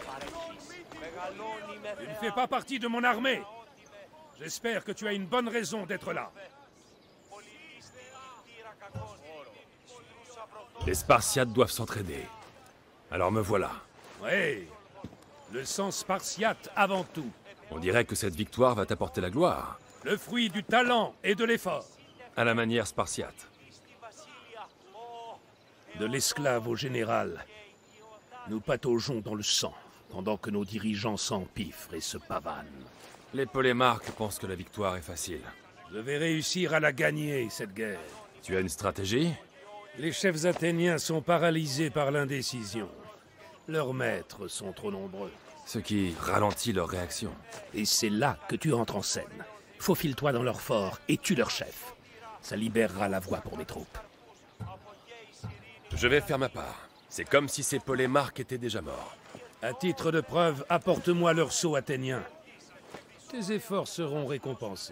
Tu ne fais pas partie de mon armée. J'espère que tu as une bonne raison d'être là. Les Spartiates doivent s'entraider. Alors me voilà. Oui, le sang spartiate avant tout. On dirait que cette victoire va t'apporter la gloire. Le fruit du talent et de l'effort. À la manière spartiate. De l'esclave au général, nous pataugeons dans le sang, pendant que nos dirigeants s'empiffrent et se pavanent. Les polémarques pensent que la victoire est facile. Je vais réussir à la gagner, cette guerre. Tu as une stratégie? Les chefs athéniens sont paralysés par l'indécision. Leurs maîtres sont trop nombreux. Ce qui ralentit leur réaction. Et c'est là que tu entres en scène. Faufile-toi dans leur fort et tue leur chef. Ça libérera la voie pour mes troupes. Je vais faire ma part. C'est comme si ces polémarques étaient déjà morts. À titre de preuve, apporte-moi leur sceau athénien. Tes efforts seront récompensés.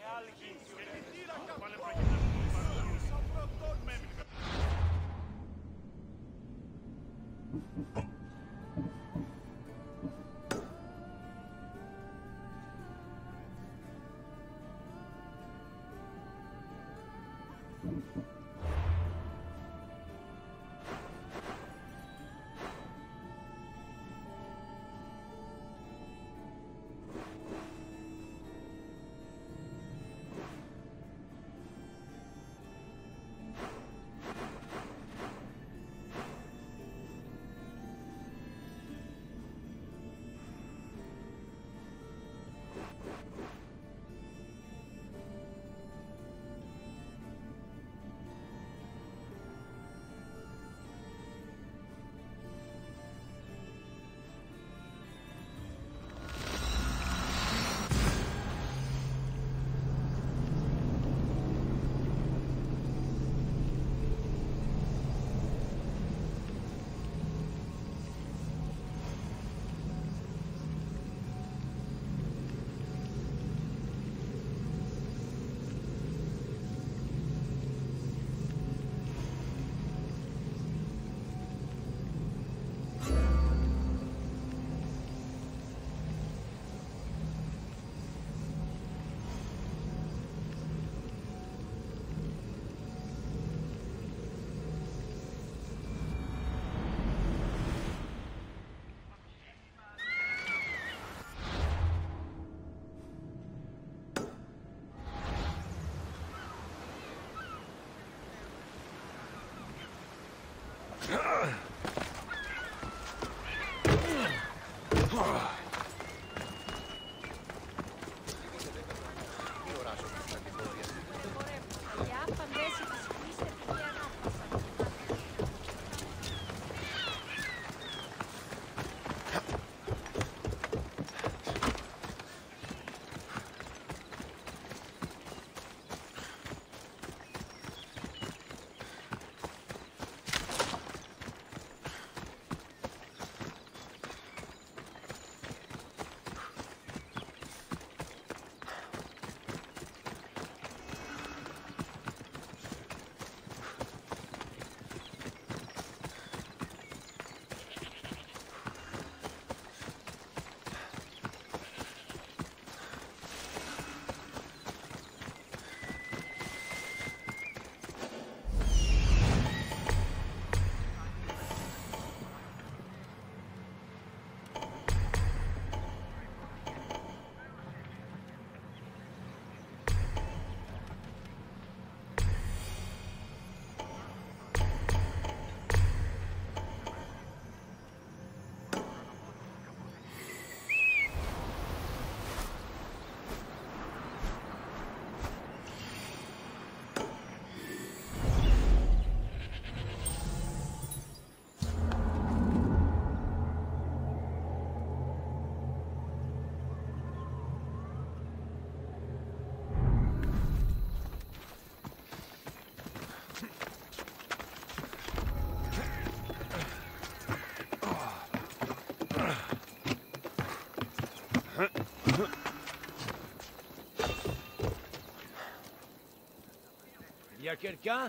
Il y a quelqu'un?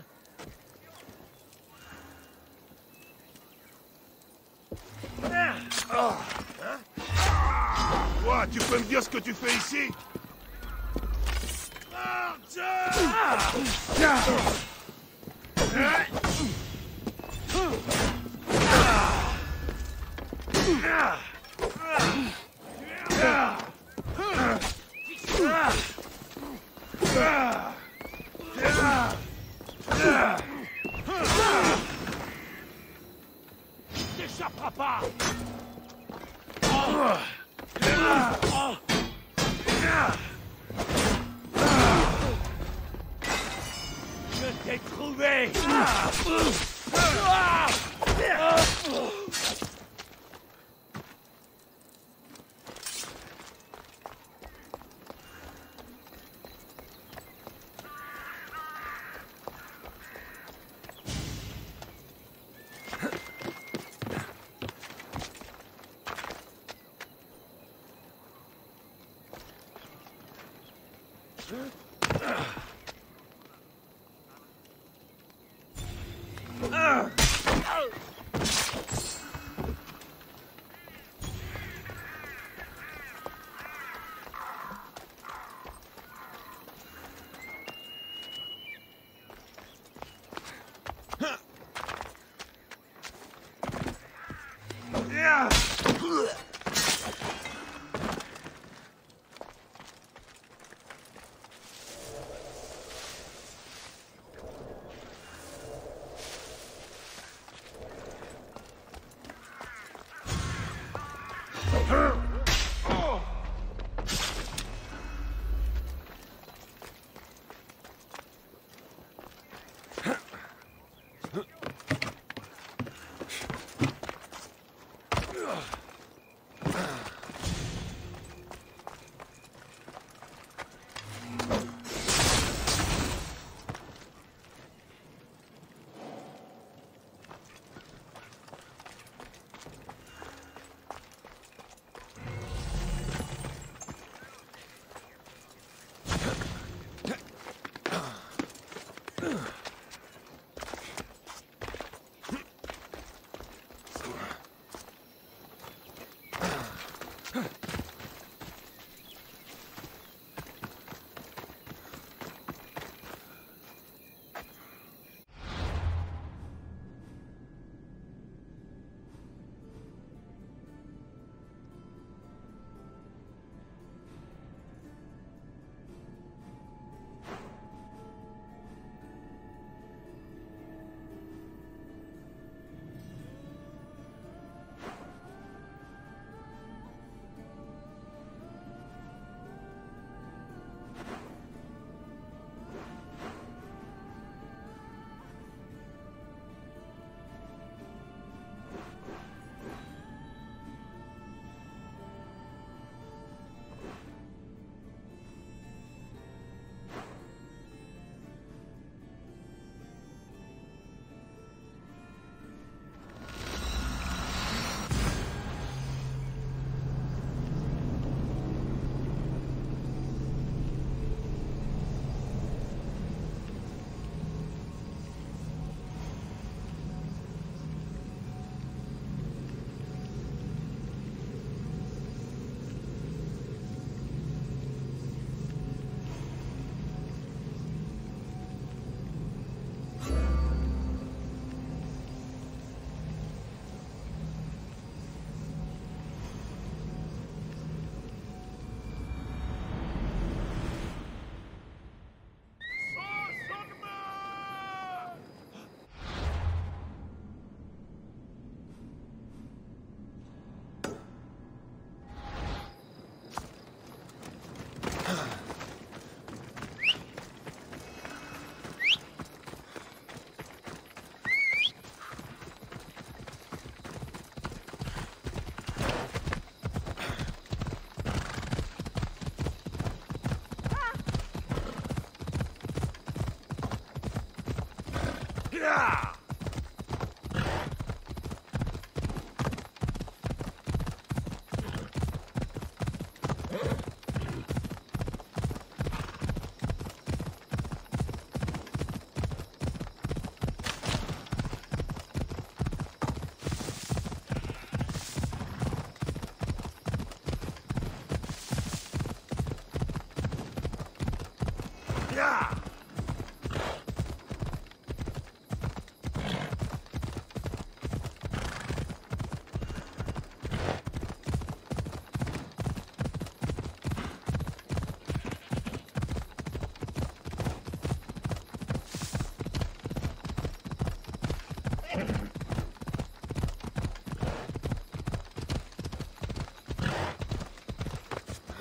Toi, tu peux me dire ce que tu fais ici? T'échapperas pas! Je t'ai trouvé!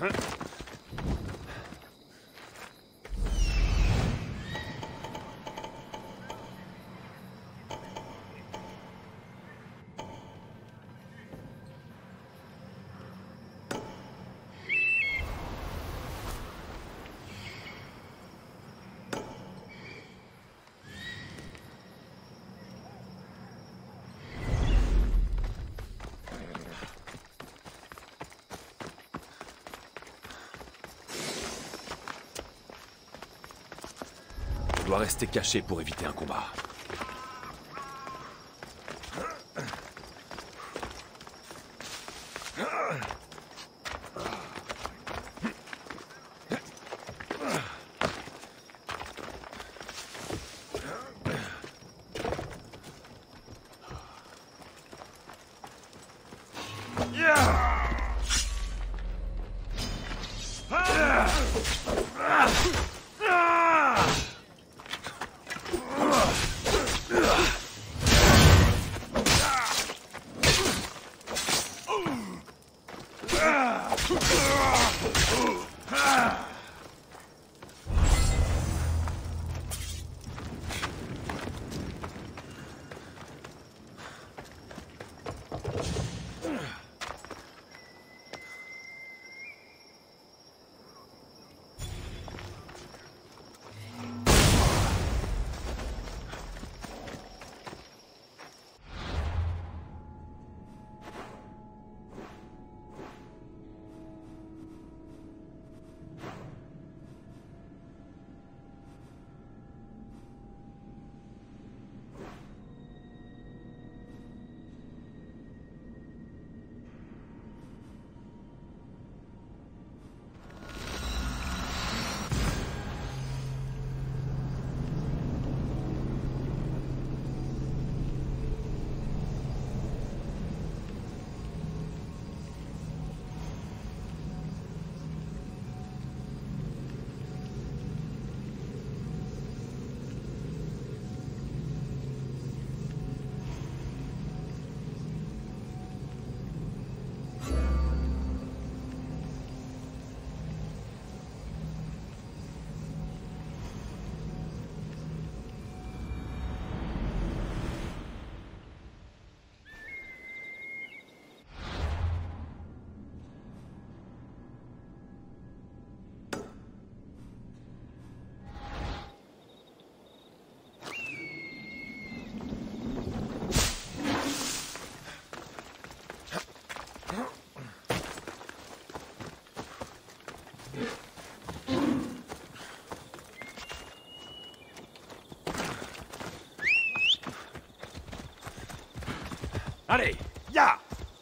On doit rester caché pour éviter un combat. Allez, ya!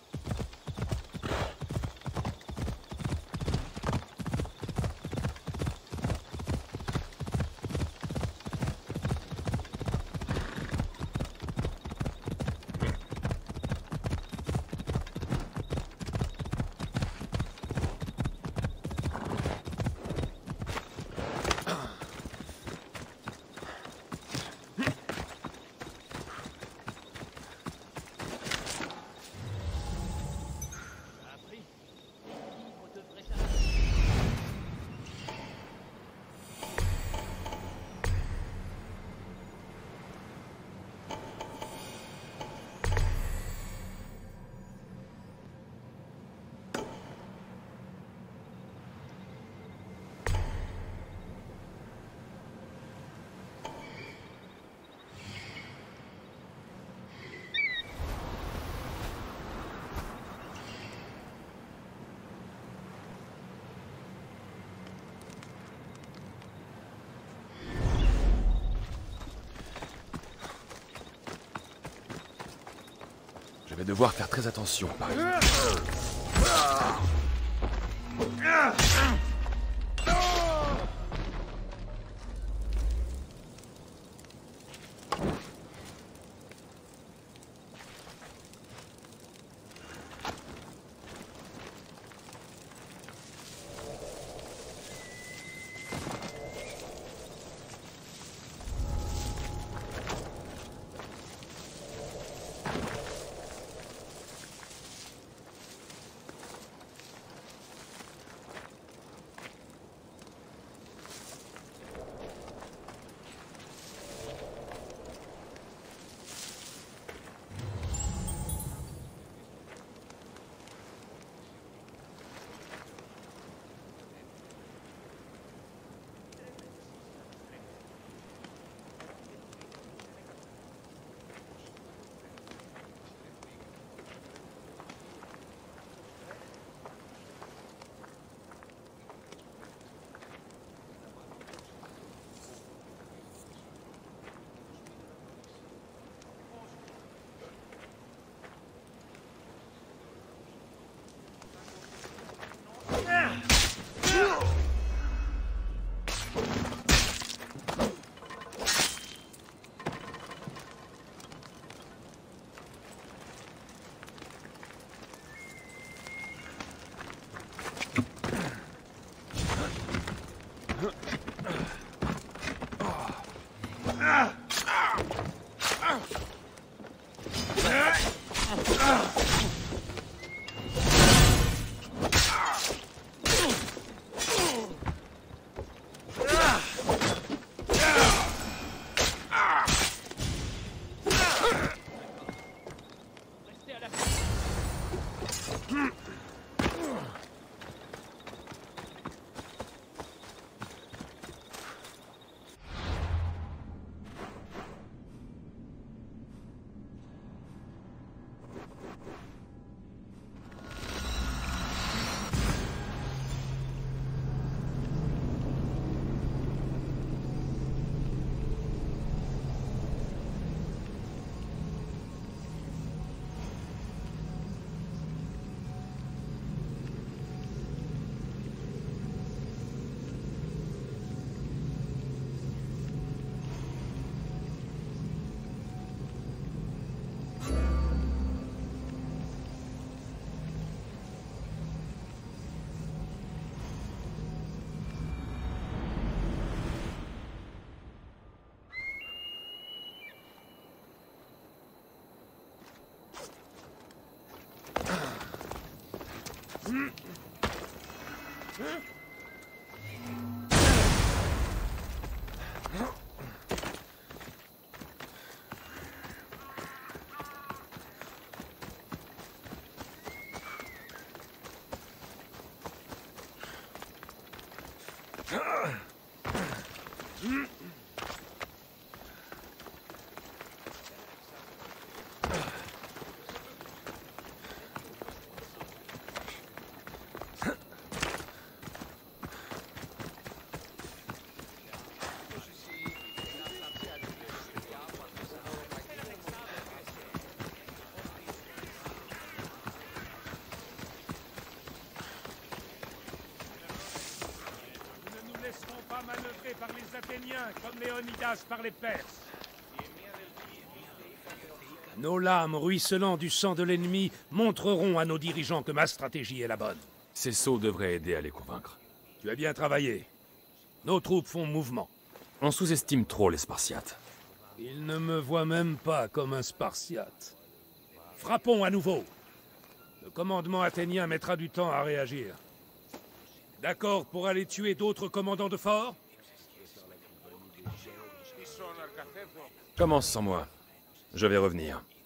Je vais devoir faire très attention, par exemple. Manœuvrés par les Athéniens comme Léonidas par les Perses. Nos lames ruisselant du sang de l'ennemi montreront à nos dirigeants que ma stratégie est la bonne. Ces sauts devraient aider à les convaincre. Tu as bien travaillé. Nos troupes font mouvement. On sous-estime trop les Spartiates. Ils ne me voient même pas comme un Spartiate. Frappons à nouveau. Le commandement athénien mettra du temps à réagir. D'accord pour aller tuer d'autres commandants de fort? Commence sans moi. Je vais revenir.